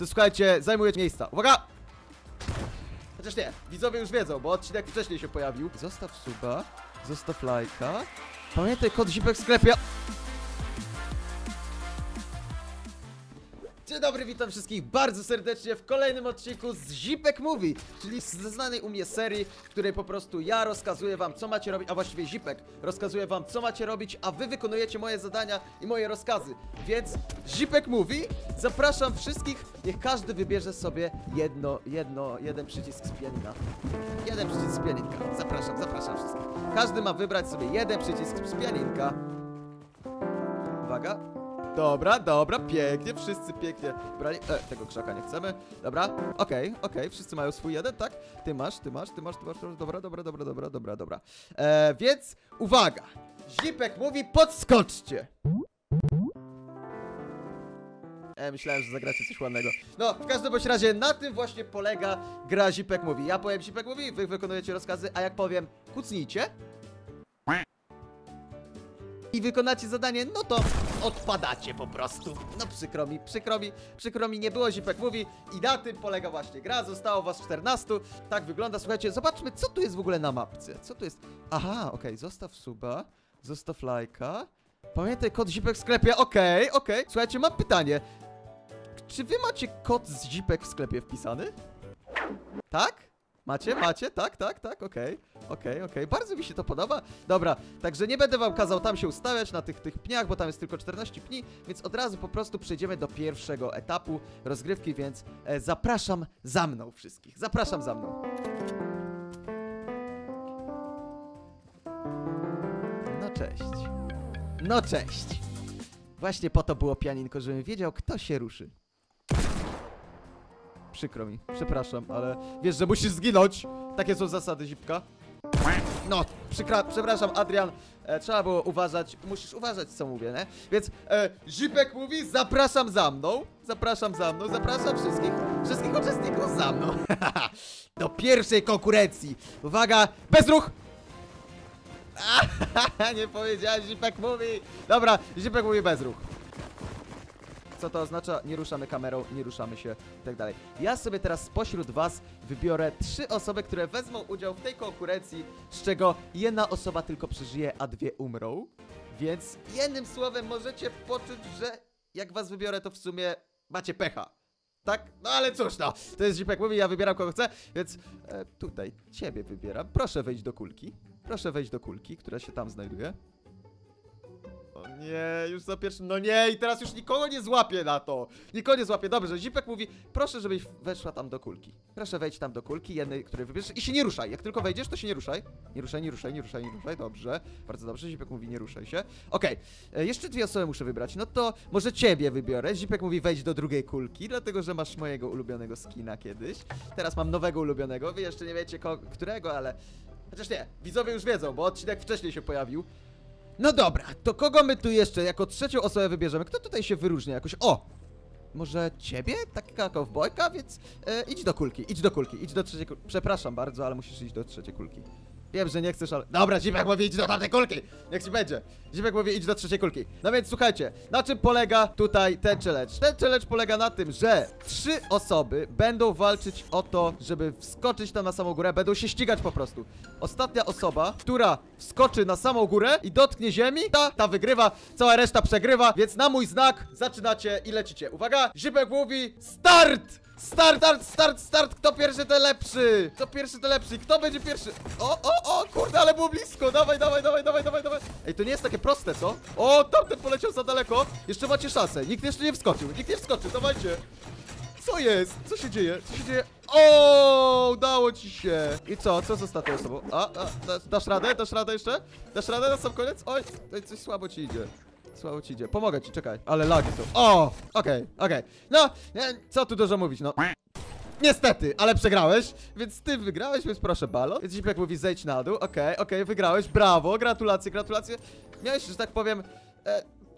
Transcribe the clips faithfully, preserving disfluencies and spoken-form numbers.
to słuchajcie, zajmuje miejsca. Uwaga! Chociaż nie, widzowie już wiedzą, bo odcinek wcześniej się pojawił. Zostaw suba, zostaw lajka. Pamiętaj, kod Zipek w sklepie. Dzień dobry, witam wszystkich bardzo serdecznie w kolejnym odcinku z Zipek Movie, czyli ze znanej u mnie serii, w której po prostu ja rozkazuję wam, co macie robić, a właściwie Zipek rozkazuje wam, co macie robić, a wy wykonujecie moje zadania i moje rozkazy. Więc Zipek Movie, zapraszam wszystkich, niech każdy wybierze sobie jedno, jedno, jeden przycisk z pianina. Jeden przycisk z pianinka. Zapraszam, zapraszam wszystkich. Każdy ma wybrać sobie jeden przycisk z pianinka. Uwaga. Dobra, dobra, pięknie, wszyscy pięknie brali. E, tego krzaka nie chcemy. Dobra, okej, okay, okej, okay. Wszyscy mają swój jeden, tak? Ty masz, ty masz, ty masz, ty masz, ty masz. Dobra, dobra, dobra, dobra, dobra, dobra. E, więc uwaga! Zipek mówi, podskoczcie! E, myślałem, że zagracie coś ładnego. No, w każdym bądź razie na tym właśnie polega gra Zipek mówi. Ja powiem Zipek mówi, wy wykonujecie rozkazy, a jak powiem kucnijcie i wykonacie zadanie, no to odpadacie po prostu. No przykro mi, przykro mi, przykro mi, nie było Zipek mówi i na tym polega właśnie gra. Zostało was czternastu. Tak wygląda, słuchajcie, zobaczmy, co tu jest w ogóle na mapce. Co tu jest? Aha, okej, okay. Zostaw suba, zostaw lajka. Pamiętaj, kod Zipek w sklepie, okej, okay, okej. Okay. Słuchajcie, mam pytanie. Czy wy macie kod z Zipek w sklepie wpisany? Tak? Macie? Macie? Tak, tak, tak, okej, okay. okej, okay, okej, okay. Bardzo mi się to podoba. Dobra, także nie będę wam kazał tam się ustawiać na tych, tych pniach, bo tam jest tylko czternaście pni, więc od razu po prostu przejdziemy do pierwszego etapu rozgrywki, więc e, zapraszam za mną wszystkich. Zapraszam za mną. No cześć. No cześć. Właśnie po to było pianinko, żebym wiedział, kto się ruszy. Przykro mi, przepraszam, ale wiesz, że musisz zginąć. Takie są zasady Zipka. No, przykra przepraszam, Adrian, e, trzeba było uważać, musisz uważać, co mówię, nie? Więc e, Zipek mówi, zapraszam za mną, zapraszam za mną, zapraszam wszystkich, wszystkich uczestników za mną. Do pierwszej konkurencji. Uwaga, bezruch! Nie powiedziałem, Zipek mówi. Dobra, Zipek mówi bezruch. Co to oznacza? Nie ruszamy kamerą, nie ruszamy się i tak dalej. Ja sobie teraz spośród was wybiorę trzy osoby, które wezmą udział w tej konkurencji, z czego jedna osoba tylko przeżyje, a dwie umrą. Więc jednym słowem możecie poczuć, że jak was wybiorę, to w sumie macie pecha. Tak? No ale cóż no, to jest Zipek mówi, ja wybieram kogo chcę, więc e, tutaj ciebie wybieram. Proszę wejść do kulki. Proszę wejść do kulki, która się tam znajduje. O nie, już za pierwszym, no nie, i teraz już nikogo nie złapię na to. Nikogo nie złapię, dobrze, Zipek mówi, proszę, żebyś weszła tam do kulki. Proszę wejść tam do kulki, jednej, której wybierzesz i się nie ruszaj. Jak tylko wejdziesz, to się nie ruszaj. Nie ruszaj, nie ruszaj, nie ruszaj, nie ruszaj, dobrze. Bardzo dobrze, Zipek mówi, nie ruszaj się. Okej, okay. Jeszcze dwie osoby muszę wybrać, no to może ciebie wybiorę. Zipek mówi, wejdź do drugiej kulki, dlatego, że masz mojego ulubionego skina kiedyś. Teraz mam nowego ulubionego, wy jeszcze nie wiecie którego, ale... Chociaż nie, widzowie już wiedzą, bo odcinek wcześniej się pojawił. No dobra, to kogo my tu jeszcze jako trzecią osobę wybierzemy? Kto tutaj się wyróżnia jakoś? O! Może ciebie? Taka kowbojka, więc e, idź do kulki, idź do kulki, idź do trzeciej kulki. Przepraszam bardzo, ale musisz iść do trzeciej kulki. Wiem, że nie chcesz, ale... Dobra, Zipek mówi, idź do tamtej kulki! Niech ci będzie. Zipek mówi, idź do trzeciej kulki. No więc słuchajcie, na czym polega tutaj ten challenge? Ten challenge polega na tym, że trzy osoby będą walczyć o to, żeby wskoczyć tam na samą górę, będą się ścigać po prostu. Ostatnia osoba, która wskoczy na samą górę i dotknie ziemi, ta, ta wygrywa, cała reszta przegrywa, więc na mój znak zaczynacie i lecicie. Uwaga, Zipek mówi, start! Start, start, start, start! Kto pierwszy, to lepszy! Kto pierwszy, to lepszy! Kto będzie pierwszy? O, o, o, kurde, ale było blisko! Dawaj, dawaj, dawaj, dawaj, dawaj, dawaj! Ej, to nie jest takie proste, co? O, tamten poleciał za daleko! Jeszcze macie szansę! Nikt jeszcze nie wskoczył! Nikt nie wskoczył, dawajcie! Co jest? Co się dzieje? Co się dzieje? O, udało ci się! I co? Co z ostatnią osobą? A, a, dasz, dasz radę? Dasz radę jeszcze? Dasz radę na sam koniec? Oj, coś słabo ci idzie. Słabo ci idzie. Pomogę ci, czekaj. Ale lagi są. O! Okej, okay, okej. Okay. No, co tu dużo mówić, no. Niestety, ale przegrałeś, więc ty wygrałeś, więc proszę balon. Więc Zipek mówi, zejdź na dół. Okej, okay, okej, okay, wygrałeś. Brawo, gratulacje, gratulacje. Miałeś, że tak powiem, e, pecha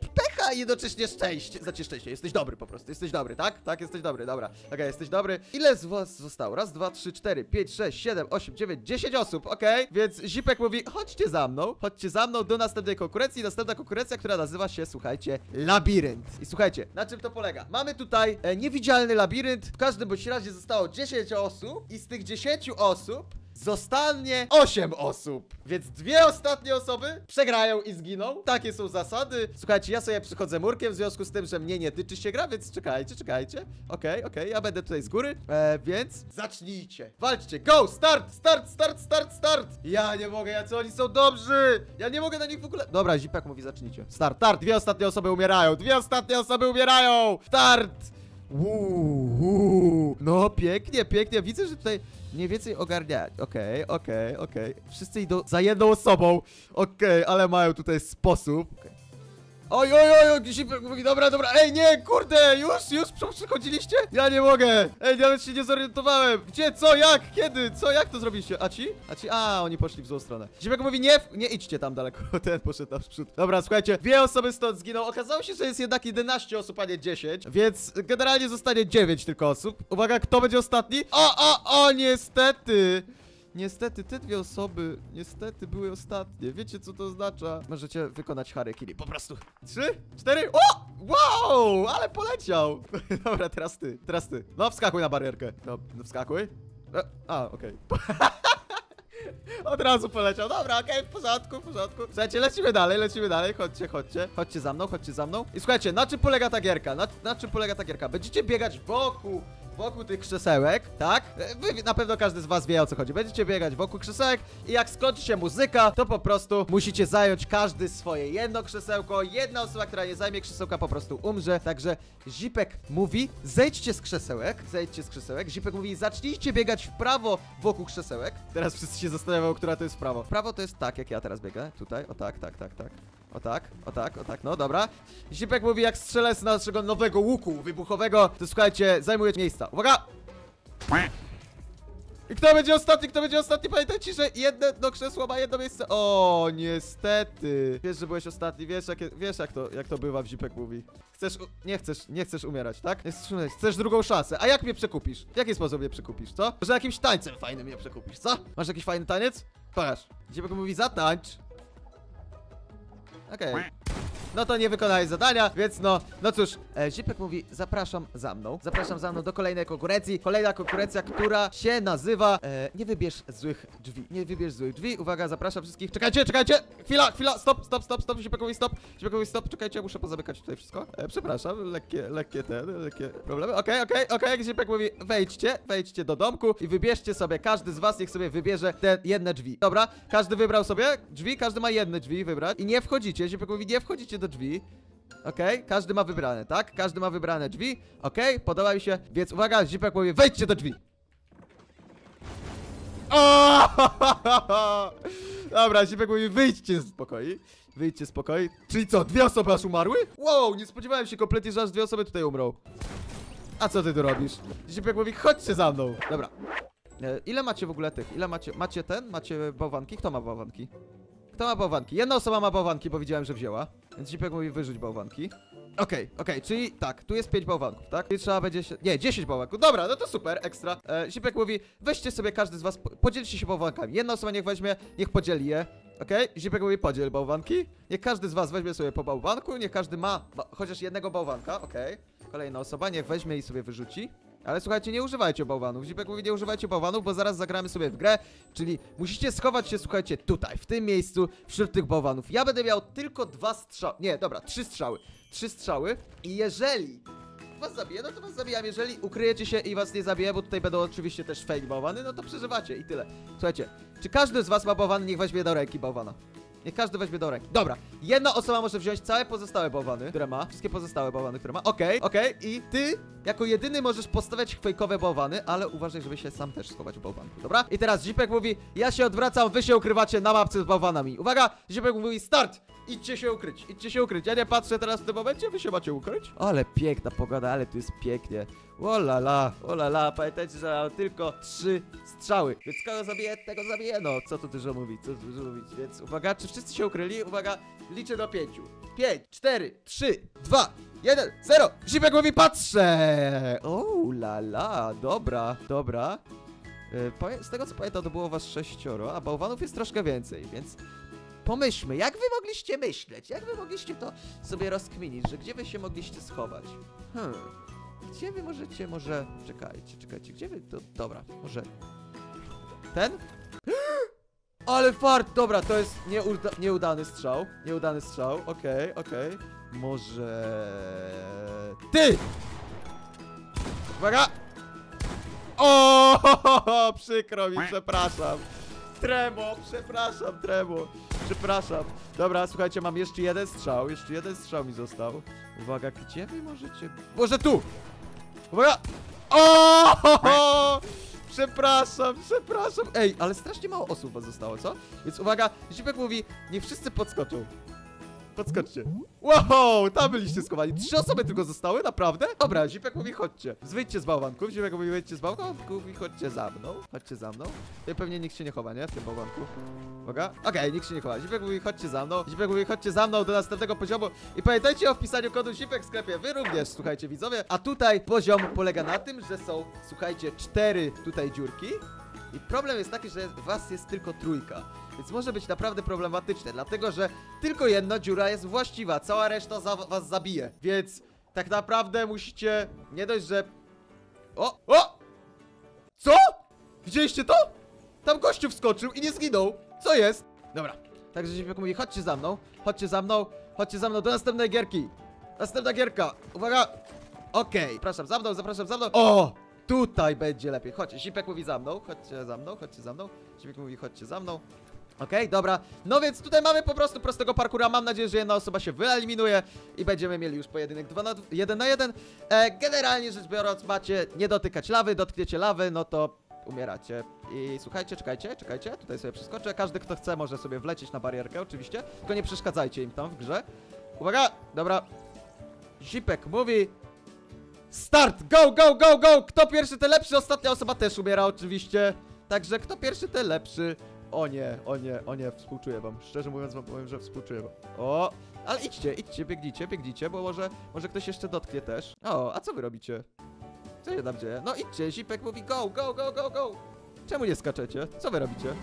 walka i jednocześnie szczęście. Znaczy szczęście, jesteś dobry po prostu, jesteś dobry, tak? Tak, jesteś dobry, dobra. Okej, okay, jesteś dobry. Ile z was zostało? Raz, dwa, trzy, cztery, pięć, sześć, siedem, osiem, dziewięć, dziesięć osób, okej? Okay? Więc Zipek mówi, chodźcie za mną, chodźcie za mną do następnej konkurencji. Następna konkurencja, która nazywa się, słuchajcie, labirynt. I słuchajcie, na czym to polega? Mamy tutaj e, niewidzialny labirynt. W każdym bądź razie zostało dziesięć osób i z tych dziesięciu osób zostanie osiem osób. Więc dwie ostatnie osoby przegrają i zginą. Takie są zasady. Słuchajcie, ja sobie przychodzę murkiem w związku z tym, że mnie nie tyczy się gra, więc czekajcie, czekajcie. Okej, okay, okej, okay, ja będę tutaj z góry. E, więc zacznijcie. Walczcie. Go! Start! Start! Start! Start! Start! Ja nie mogę, jacy oni są dobrzy! Ja nie mogę na nich w ogóle... Dobra, Zipek mówi zacznijcie. Start! Start! Dwie ostatnie osoby umierają! Dwie ostatnie osoby umierają! Start! Uuu, no pięknie, pięknie. Widzę, że tutaj mniej więcej ogarniać. Okej, okay, okej, okay, okej. Okay. Wszyscy idą za jedną osobą. Okej, okay, ale mają tutaj sposób. Okay. Oj, oj, oj, oj, Zipek mówi, dobra, dobra. Ej, nie, kurde, już, już przychodziliście? Ja nie mogę. Ej, nawet się nie zorientowałem. Gdzie, co, jak, kiedy, co, jak to zrobiliście? A ci? A ci? A, oni poszli w złą stronę. Zipek mówi, nie, nie idźcie tam daleko. Ten poszedł tam w przód. Dobra, słuchajcie, dwie osoby stąd zginą. Okazało się, że jest jednak jedenaście osób, a nie dziesięć. Więc generalnie zostanie dziewięć tylko osób. Uwaga, kto będzie ostatni? O, o, o, niestety. Niestety, te dwie osoby, niestety, były ostatnie. Wiecie, co to oznacza? Możecie wykonać harakiri, po prostu. Trzy, cztery, o! Wow! Ale poleciał! Dobra, teraz ty, teraz ty. No, wskakuj na barierkę. No, no wskakuj. E, a, okej. Okay. Od razu poleciał. Dobra, okej, okay, w porządku, w porządku. Słuchajcie, lecimy dalej, lecimy dalej. Chodźcie, chodźcie. Chodźcie za mną, chodźcie za mną. I słuchajcie, na czym polega ta gierka? Na, na czym polega ta gierka? Będziecie biegać wokół wokół tych krzesełek, tak? Wy, na pewno każdy z was wie, o co chodzi. Będziecie biegać wokół krzesełek i jak skończy się muzyka, to po prostu musicie zająć każdy swoje jedno krzesełko. Jedna osoba, która nie zajmie krzesełka, po prostu umrze. Także Zipek mówi, zejdźcie z krzesełek, zejdźcie z krzesełek. Zipek mówi, zacznijcie biegać w prawo wokół krzesełek. Teraz wszyscy się zastanawiają, która to jest w prawo. W prawo to jest tak, jak ja teraz biegę. Tutaj, o tak, tak, tak, tak. O tak, o tak, o tak, no dobra. Zipek mówi, jak strzelę z naszego nowego łuku wybuchowego, to słuchajcie, zajmuje miejsca. Uwaga! I kto będzie ostatni, kto będzie ostatni? Pamiętajcie, że jedno krzesło ma jedno miejsce. O, niestety. Wiesz, że byłeś ostatni, wiesz, jak, wiesz jak, to, jak to bywa, w Zipek mówi. Chcesz, nie chcesz, nie chcesz umierać, tak? Nie chcesz umierać, chcesz drugą szansę. A jak mnie przekupisz? W jaki sposób mnie przekupisz, co? Może jakimś tańcem fajnym mnie przekupisz, co? Masz jakiś fajny taniec? Pokaż. Zipek mówi, zatańcz. Okej. Okay. No to nie wykonałeś zadania, więc no, no cóż, e, Zipek mówi, zapraszam za mną. Zapraszam za mną do kolejnej konkurencji. Kolejna konkurencja, która się nazywa e, nie wybierz złych drzwi. Nie wybierz złych drzwi. Uwaga, zapraszam wszystkich. Czekajcie, czekajcie! Chwila, chwila, stop, stop, stop, stop. Zipek mówi, stop. Zipek mówi, stop, czekajcie, muszę pozamykać tutaj wszystko. E, przepraszam, lekkie, lekkie te, lekkie problemy. Okej, okay, okej, okay, okej, okay. Zipek mówi, wejdźcie, wejdźcie do domku i wybierzcie sobie, każdy z was niech sobie wybierze te jedne drzwi. Dobra, każdy wybrał sobie drzwi, każdy ma jedne drzwi wybrać i nie wchodzicie. Zipek mówi, nie wchodzicie do drzwi. Okej, okay, każdy ma wybrane, tak? Każdy ma wybrane drzwi. Okej, okay, podoba mi się, więc uwaga, Zipek mówi, wejdźcie do drzwi. O! Dobra, Zipek mówi, wyjdźcie z pokoi. Wyjdźcie z pokoi. Czyli co, dwie osoby aż umarły? Wow, nie spodziewałem się kompletnie, że aż dwie osoby tutaj umrą. A co ty tu robisz? Zipek mówi, chodźcie za mną. Dobra. E, ile macie w ogóle tych? Ile macie? Macie ten? Macie bałwanki? Kto ma bałwanki? Kto ma bałwanki? Jedna osoba ma bałwanki, bo widziałem, że wzięła. Więc Zipek mówi, wyrzuć bałwanki. Okej, okay, okej, okay, czyli tak, tu jest pięć bałwanków, tak? I trzeba będzie się... Nie, dziesięć bałwanków. Dobra, no to super, ekstra. E, Zipek mówi, weźcie sobie każdy z was, podzielcie się bałwankami. Jedna osoba niech weźmie, niech podzieli je. Okej? Okay? Zipek mówi, podziel bałwanki. Niech każdy z was weźmie sobie po bałwanku, niech każdy ma chociaż jednego bałwanka, okej. Okay. Kolejna osoba, niech weźmie i sobie wyrzuci. Ale słuchajcie, nie używajcie bałwanów. Zipek mówi, nie używajcie bałwanów, bo zaraz zagramy sobie w grę. Czyli musicie schować się, słuchajcie, tutaj, w tym miejscu, wśród tych bałwanów. Ja będę miał tylko dwa strzały. Nie, dobra, trzy strzały. Trzy strzały. I jeżeli was zabiję, no to was zabijam. Jeżeli ukryjecie się i was nie zabiję, bo tutaj będą oczywiście też fake bałwany, no to przeżywacie i tyle. Słuchajcie, czy każdy z was ma bałwany? Niech weźmie do ręki bałwana. Niech każdy weźmie do ręki. Dobra, jedna osoba może wziąć całe pozostałe bałwany, które ma. Wszystkie pozostałe bałwany, które ma. Okej, okay, okej. Okay. I ty jako jedyny możesz postawiać fejkowe bałwany, ale uważaj, żeby się sam też schować w bałwanku, dobra? I teraz Zipek mówi, ja się odwracam, wy się ukrywacie na mapce z bałwanami. Uwaga, Zipek mówi, start! Idźcie się ukryć, idźcie się ukryć. Ja nie patrzę teraz w tym momencie, wy się macie ukryć. Ale piękna pogoda, ale tu jest pięknie. Olala, olala, pamiętajcie, że mam tylko trzy strzały. Więc kogo zabiję, tego zabiję. No, co tu dużo mówić, co tu dużo mówić. Więc uwaga, czy wszyscy się ukryli? Uwaga, liczę do pięciu. Pięć, cztery, trzy, dwa, jeden, zero. Zipek mówi, patrzę. O, lala, dobra, dobra. Z tego co pamiętam, to było was sześcioro, a bałwanów jest troszkę więcej, więc pomyślmy, jak wy mogliście myśleć, jak wy mogliście to sobie rozkminić, że gdzie wy się mogliście schować? Hmm, gdzie wy możecie, może, czekajcie, czekajcie, gdzie wy, to, dobra, może ten? Ale fart, dobra, to jest nieuda nieudany strzał, nieudany strzał, okej, okay, okej, okay. Może ty! Uwaga! O, ho, ho, ho, przykro mi, przepraszam. Tremo, przepraszam, Tremo. Przepraszam. Dobra, słuchajcie, mam jeszcze jeden strzał. Jeszcze jeden strzał mi został. Uwaga, gdzie wy możecie... Może tu! Uwaga! O, ho, ho. Przepraszam, przepraszam. Ej, ale strasznie mało osób was zostało, co? Więc uwaga, Zipek mówi, niech wszyscy podskoczą. Podskoczcie. Wow, tam byliście schowani. Trzy osoby tylko zostały, naprawdę? Dobra, Zipek mówi, chodźcie. Wyjdźcie z bałwanków. Zipek mówi, wyjdźcie z bałwanków i chodźcie za mną. Chodźcie za mną. I pewnie nikt się nie chowa, nie? W tym bałwanku. Uwaga. Okej, okay, nikt się nie chowa. Zipek mówi, chodźcie za mną. Zipek mówi, chodźcie za mną do następnego poziomu. I pamiętajcie o wpisaniu kodu Zipek w sklepie. Wy również, słuchajcie, widzowie. A tutaj poziom polega na tym, że są, słuchajcie, cztery tutaj dziurki. I problem jest taki, że was jest tylko trójka. Więc może być naprawdę problematyczne, dlatego że tylko jedna dziura jest właściwa, cała reszta za was zabije. Więc tak naprawdę musicie nie dość, że... O! O! Co? Widzieliście to? Tam gościu wskoczył i nie zginął. Co jest? Dobra. Także Zipek mówi, chodźcie za mną, chodźcie za mną, chodźcie za mną do następnej gierki. Następna gierka. Uwaga. Okej. Okay. Zapraszam za mną, zapraszam za mną. O! Tutaj będzie lepiej. Chodźcie, Zipek mówi za mną, chodźcie za mną, chodźcie za mną. Zipek mówi, chodźcie za mną. Okej, okay, dobra. No więc tutaj mamy po prostu prostego parkura. Mam nadzieję, że jedna osoba się wyeliminuje i będziemy mieli już pojedynek jeden na jeden. E, generalnie rzecz biorąc, macie nie dotykać lawy, dotkniecie lawy, no to umieracie. I słuchajcie, czekajcie, czekajcie, tutaj sobie przeskoczę. Każdy, kto chce, może sobie wlecieć na barierkę, oczywiście. Tylko nie przeszkadzajcie im tam w grze. Uwaga, dobra. Zipek mówi... Start! Go, go, go, go! Kto pierwszy, ten lepszy. Ostatnia osoba też umiera oczywiście. Także kto pierwszy, ten lepszy. O nie, o nie, o nie, współczuję wam. Szczerze mówiąc wam powiem, że współczuję wam. O! Ale idźcie, idźcie, biegnijcie, biegnijcie, bo może, może ktoś jeszcze dotknie też. O, a co wy robicie? Co się tam dzieje? No idźcie, Zipek mówi go, go, go, go, go! Czemu nie skaczecie? Co wy robicie?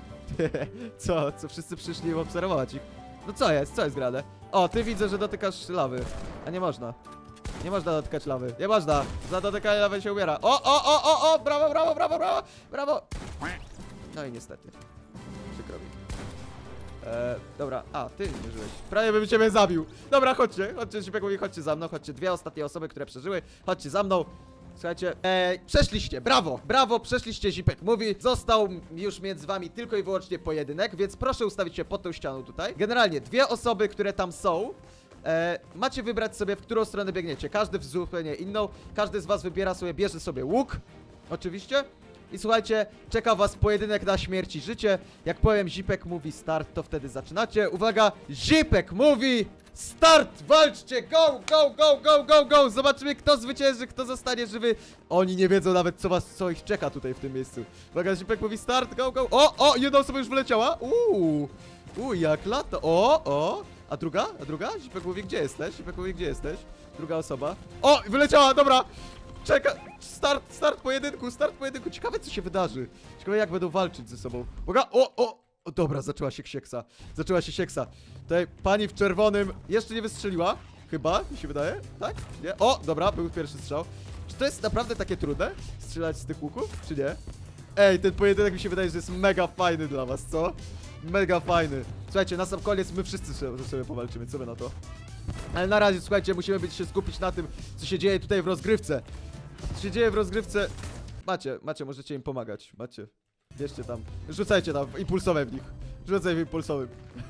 Co? Co wszyscy przyszli obserwować ich? No co jest? Co jest grane? O, ty widzę, że dotykasz lawy. A nie można. Nie można dotykać lawy. Nie można. Za dotykanie lawy się umiera. O, o, o, o, o! Brawo, brawo, brawo, brawo! Brawo! No i niestety. Przykro mi. Eee, dobra. A, ty nie żyłeś. Prawie bym ciebie zabił. Dobra, chodźcie. Chodźcie, Zipek mówi, chodźcie za mną. Chodźcie, dwie ostatnie osoby, które przeżyły. Chodźcie za mną. Słuchajcie, eee, przeszliście, brawo, brawo, przeszliście, Zipek mówi. Został już między wami tylko i wyłącznie pojedynek, więc proszę ustawić się pod tą ścianą tutaj. Generalnie dwie osoby, które tam są, e, macie wybrać sobie, w którą stronę biegniecie. Każdy w zupełnie inną, każdy z was wybiera sobie, bierze sobie łuk, oczywiście. I słuchajcie, czeka was pojedynek na śmierć i życie. Jak powiem Zipek mówi start, to wtedy zaczynacie. Uwaga, Zipek mówi start, walczcie, go, go, go, go, go, go. Zobaczymy, kto zwycięży, kto zostanie żywy. Oni nie wiedzą nawet, co was, co ich czeka tutaj w tym miejscu. Uwaga, Zipek mówi start, go, go. O, o, jedna osoba już wyleciała. Uuu, uuu, jak lata. O, o. A druga? A druga? Zipek mówi, gdzie jesteś? Zipek mówi, gdzie jesteś? Druga osoba. O, wyleciała, dobra. Czeka, start, start pojedynku, start pojedynku. Ciekawe, co się wydarzy. Ciekawe, jak będą walczyć ze sobą. Uwaga, o, o, o, dobra, zaczęła się sieksa. Zaczęła się sieksa. Tutaj pani w czerwonym jeszcze nie wystrzeliła. Chyba, mi się wydaje, tak? Nie? O, dobra, był pierwszy strzał. Czy to jest naprawdę takie trudne? Strzelać z tych łuków, czy nie? Ej, ten pojedynek mi się wydaje, że jest mega fajny dla was, co? Mega fajny. Słuchajcie, na sam koniec my wszyscy sobie, sobie powalczymy, co wy na to? Ale na razie, słuchajcie, musimy być, się skupić na tym, co się dzieje tutaj w rozgrywce. Co się dzieje w rozgrywce? Macie, macie, możecie im pomagać. Macie. Bierzcie tam. Rzucajcie tam impulsowe w nich. Rzucaj w impulsowym.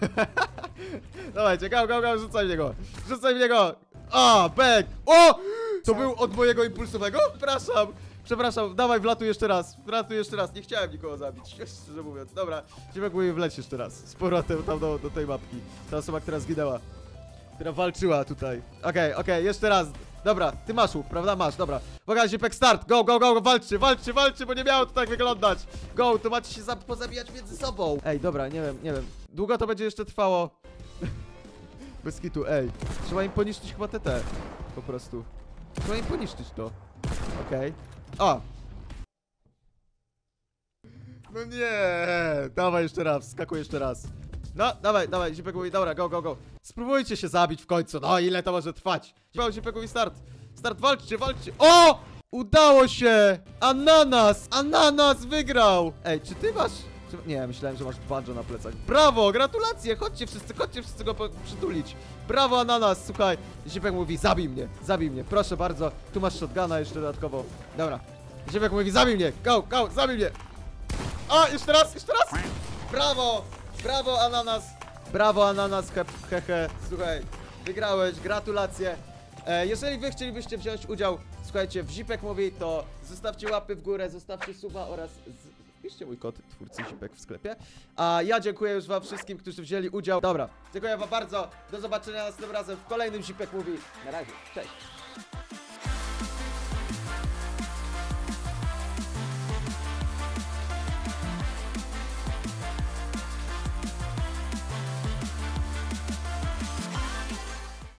Dawajcie, go, go, go, rzucaj w niego. Rzucaj w niego. O, bang. O! To był od mojego impulsowego? Przepraszam. Przepraszam, dawaj, wlatuj jeszcze raz. Wlatuj jeszcze raz. Nie chciałem nikogo zabić, szczerze mówiąc. Dobra, Zipek mówi, wleć jeszcze raz. Z powrotem tam do, do tej mapki. Ta osoba, która zginęła. Która walczyła tutaj. Okej, okay, okej, okay, jeszcze raz. Dobra, ty masz łuk, prawda? Masz, dobra. Uwaga, Zipek, start! Go, go, go, go, walczcie, walczcie, walczcie, bo nie miało to tak wyglądać. Go, to macie się za pozabijać między sobą. Ej, dobra, nie wiem, nie wiem. Długo to będzie jeszcze trwało. Bez kitu, ej. Trzeba im poniszczyć chyba T T. Po prostu. Trzeba im poniszczyć to. Okej. Okay. O! No nie! Dawaj jeszcze raz, skakuj jeszcze raz. No, dawaj, dawaj, Zipek mówi, dobra, go, go, go. Spróbujcie się zabić w końcu, no ile to może trwać? Zipek mówi, start. Start, walczcie, walczcie. O! Udało się! Ananas! Ananas wygrał! Ej, czy ty masz... Czy... Nie, myślałem, że masz banjo na plecach. Brawo, gratulacje! Chodźcie wszyscy, chodźcie wszyscy go przytulić. Brawo, Ananas, słuchaj. Zipek mówi, zabij mnie, zabij mnie, proszę bardzo. Tu masz shotguna jeszcze dodatkowo. Dobra. Zipek mówi, zabij mnie, go, go, zabij mnie. O, jeszcze raz, jeszcze raz! Brawo! Brawo, Ananas! Brawo, Ananas, he, he, he. Słuchaj, wygrałeś, gratulacje. E, jeżeli wy chcielibyście wziąć udział, słuchajcie, w Zipek mówi, to zostawcie łapy w górę, zostawcie suba oraz wpiszcie mój kod twórcy Zipek w sklepie. A ja dziękuję już wam wszystkim, którzy wzięli udział. Dobra, dziękuję wam bardzo. Do zobaczenia następnym razem w kolejnym Zipek mówi. Na razie, cześć.